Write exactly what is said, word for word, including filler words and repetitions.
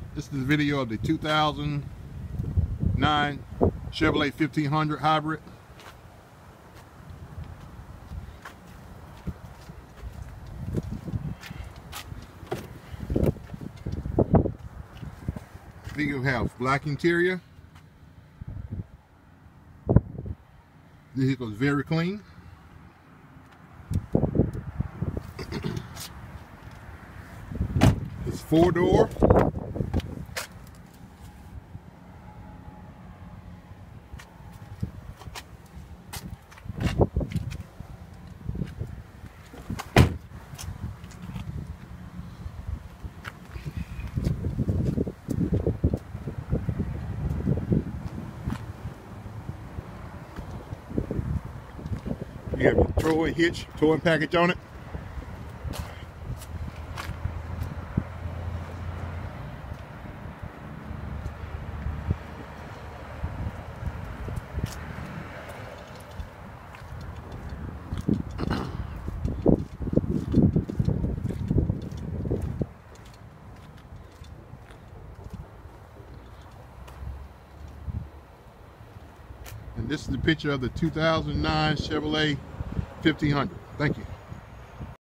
This is the video of the two thousand nine Chevrolet fifteen hundred hybrid. Vehicle has black interior. Vehicle is very clean. It's four door. You have your towing hitch, towing package on it. And this is the picture of the two thousand nine Chevrolet fifteen hundred. Thank you.